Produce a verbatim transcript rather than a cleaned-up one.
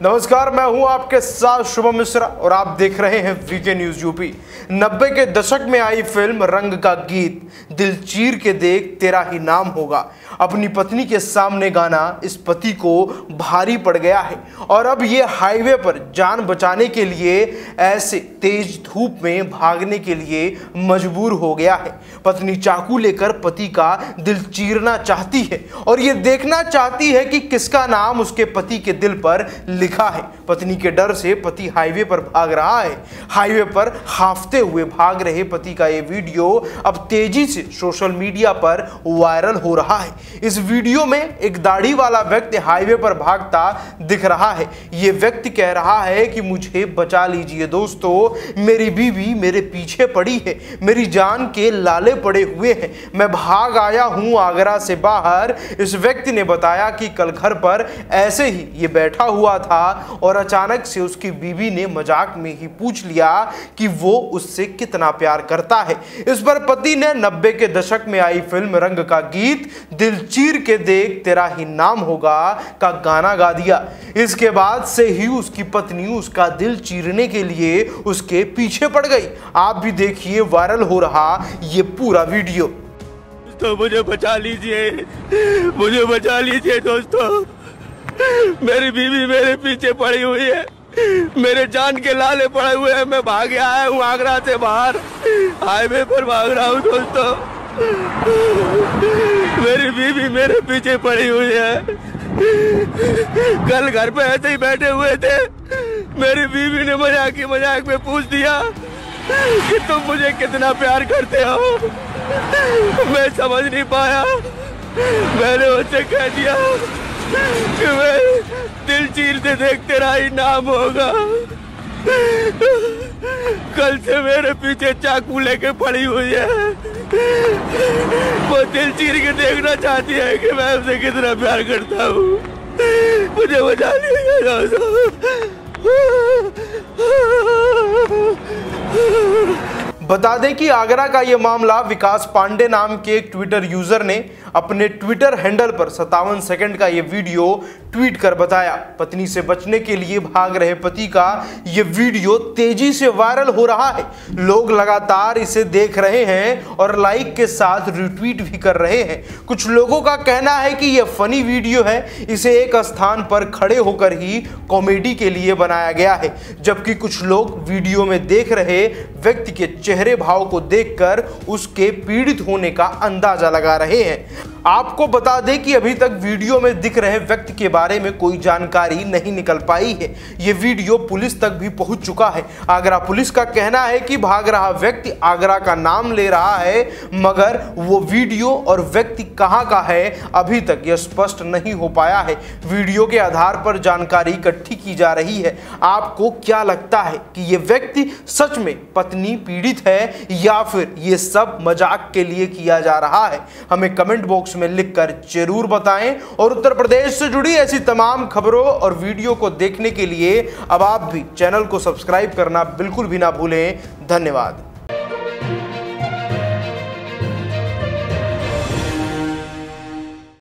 नमस्कार, मैं हूं आपके साथ शुभम मिश्रा और आप देख रहे हैं वीके न्यूज यूपी। नब्बे के दशक में आई फिल्म रंग का गीत दिल चीर के देख तेरा ही नाम होगा अपनी पत्नी के सामने गाना इस पति को भारी पड़ गया है और अब ये हाईवे पर जान बचाने के लिए ऐसे तेज धूप में भागने के लिए मजबूर हो गया है। पत्नी चाकू लेकर पति का दिल चीरना चाहती है और ये देखना चाहती है कि किसका नाम उसके पति के दिल पर लिखा है। पत्नी के डर से पति हाईवे पर भाग रहा है। हाईवे पर हाफते हुए भाग रहे पति का ये वीडियो अब तेजी से सोशल मीडिया पर वायरल हो रहा है। इस वीडियो में एक दाढ़ी वाला व्यक्ति हाईवे पर भागता दिख रहा है। ये व्यक्ति कह रहा है कि मुझे बचा लीजिए दोस्तों, मेरी बीवी मेरे पीछे पड़ी है, मेरी जान के लाले पड़े हुए हैं, मैं भाग आया हूं आगरा से बाहर। इस व्यक्ति ने बताया कि कल घर पर ऐसे ही ये बैठा हुआ था और अचानक से उसकी बीवी ने मजाक में ही पूछ लिया कि वो उससे कितना प्यार करता है। इस पर पति ने नब्बे के दशक में आई फिल्म रंग का गीत दिल चीर के देख तेरा ही नाम होगा का गाना गा दिया। इसके बाद से ही उसकी पत्नी उसका दिल चीरने के लिए उसके पीछे पड़ गई। आप भी देखिए वायरल हो रहा ये पूरा वीडियो। तो मुझे बचा लीजिए, मुझे बचा लीजिए दोस्तों, मेरी बीवी मेरे पीछे पड़ी हुई है, मेरे जान के लाले पड़े हुए हैं, मैं भाग आया हूँ आगरा से बाहर, हाईवे पर भाग रहा हूँ दोस्तों, मेरी बीवी मेरे पीछे पड़ी हुई है। कल घर पे ऐसे ही बैठे हुए थे, मेरी बीवी ने मजाक की मजाक में पूछ दिया कि तुम मुझे कितना प्यार करते हो। मैं समझ नहीं पाया, मैंने उससे कह दिया कि मैं दिल चीरते देख तेरा ही नाम होगा। कल से मेरे पीछे चाकू लेके पड़ी हुई है, वो दिल चीर के देखना चाहती है कि मैं उसे कितना प्यार करता हूँ। मुझे बचा लिया। बता दें कि आगरा का यह मामला विकास पांडे नाम के एक ट्विटर यूजर ने अपने ट्विटर हैंडल पर सत्तावन सेकंड का यह वीडियो ट्वीट कर बताया। पत्नी से बचने के लिए भाग रहे पति का यह वीडियो तेजी से वायरल हो रहा है। लोग लगातार इसे देख रहे हैं और लाइक के साथ रिट्वीट भी कर रहे हैं। कुछ लोगों का कहना है कि यह फनी वीडियो है, इसे एक स्थान पर खड़े होकर ही कॉमेडी के लिए बनाया गया है, जबकि कुछ लोग वीडियो में देख रहे व्यक्ति के चेहरे भाव को देखकर उसके पीड़ित होने का अंदाजा लगा रहे हैं। आपको बता दें कि अभी तक वीडियो में दिख रहे व्यक्ति के बारे में कोई जानकारी नहीं निकल पाई है। यह वीडियो पुलिस तक भी पहुंच चुका है। आगरा पुलिस का कहना है कि भाग रहा व्यक्ति आगरा का नाम ले रहा है, मगर वो वीडियो और व्यक्ति कहां का है अभी तक यह स्पष्ट नहीं हो पाया है। वीडियो के आधार पर जानकारी इकट्ठी की जा रही है। आपको क्या लगता है कि यह व्यक्ति सच में पत्नी पीड़ित है या फिर ये सब मजाक के लिए किया जा रहा है? हमें कमेंट बॉक्स में लिखकर जरूर बताएं और उत्तर प्रदेश से जुड़ी ऐसी तमाम खबरों और वीडियो को देखने के लिए अब आप भी चैनल को सब्सक्राइब करना बिल्कुल भी ना भूलें। धन्यवाद।